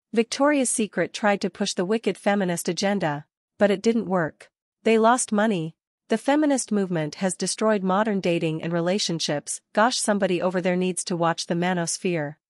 Victoria's Secret tried to push the wicked feminist agenda, but it didn't work. They lost money. The feminist movement has destroyed modern dating and relationships. Gosh, somebody over there needs to watch the manosphere.